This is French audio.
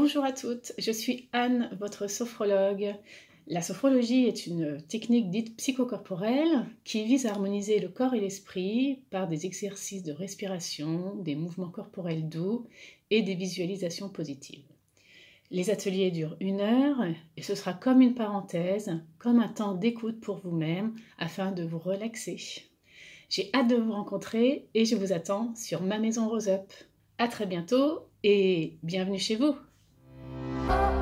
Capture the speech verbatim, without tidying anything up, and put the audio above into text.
Bonjour à toutes, je suis Anne, votre sophrologue. La sophrologie est une technique dite psychocorporelle qui vise à harmoniser le corps et l'esprit par des exercices de respiration, des mouvements corporels doux et des visualisations positives. Les ateliers durent une heure et ce sera comme une parenthèse, comme un temps d'écoute pour vous-même afin de vous relaxer. J'ai hâte de vous rencontrer et je vous attends sur ma maison Rose Up. À très bientôt et bienvenue chez vous.